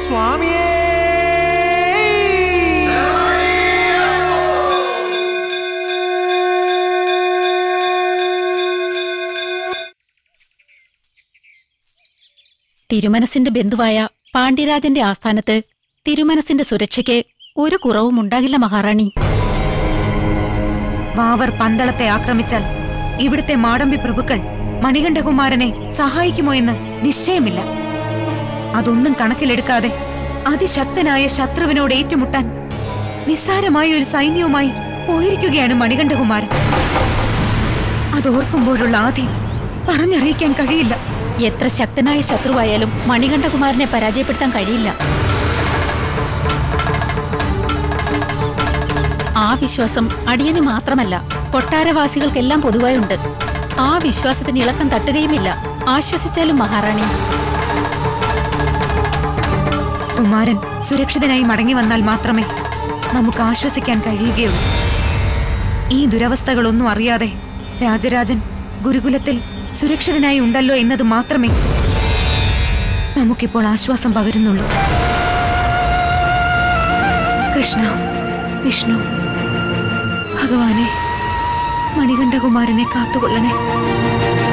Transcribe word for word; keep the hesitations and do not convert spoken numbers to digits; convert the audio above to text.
സ്വാമിയേ. തിരുമനസിന്റെ ബന്ധുവായ പാണ്ഡ്യരാജന്റെ ആസ്ഥാനത്ത് തിരുമനസിന്റെ സുരക്ഷയ്ക്ക് ഒരു കുറവും ഉണ്ടാകില്ല മഹാറാണി. വാവർ പന്തളത്തെ ആക്രമിച്ചാൽ ഇവിടുത്തെ മാടമ്പി പ്രഭുക്കൾ മണികണ്ഠകുമാരനെ സഹായിക്കുമോ എന്ന് നിശ്ചയമില്ല. അതൊന്നും കണക്കിലെടുക്കാതെ അതിശക്തനായ ശത്രുവിനോട് ഏറ്റുമുട്ടാൻ നിസ്സാരമായ ഒരു സൈന്യവുമായി പോയിരിക്കുകയാണ് മണികണ്ഠകുമാരൻ. അതോർക്കുമ്പോഴുള്ള ആദ്യം പറഞ്ഞറിയിക്കാൻ കഴിയില്ല. എത്ര ശക്തനായ ശത്രുവായാലും മണികണ്ഠകുമാരനെ പരാജയപ്പെടുത്താൻ കഴിയില്ല. ആ വിശ്വാസം അടിയന് മാത്രമല്ല, കൊട്ടാരവാസികൾക്കെല്ലാം പൊതുവായുണ്ട്. ആ വിശ്വാസത്തിന് ഇളക്കം തട്ടുകയുമില്ല. ആശ്വസിച്ചാലും മഹാറാണി. കുമാരൻ സുരക്ഷിതനായി മടങ്ങി വന്നാൽ മാത്രമേ നമുക്ക് ആശ്വസിക്കാൻ കഴിയുകയുള്ളൂ. ഈ ദുരവസ്ഥകളൊന്നും അറിയാതെ രാജരാജൻ ഗുരുകുലത്തിൽ സുരക്ഷിതനായി ഉണ്ടല്ലോ എന്നത് മാത്രമേ നമുക്കിപ്പോൾ ആശ്വാസം പകരുന്നുള്ളൂ. കൃഷ്ണ, വിഷ്ണു, ഭഗവാനെ, മണികണ്ഠകുമാരനെ കാത്തുകൊള്ളണേ.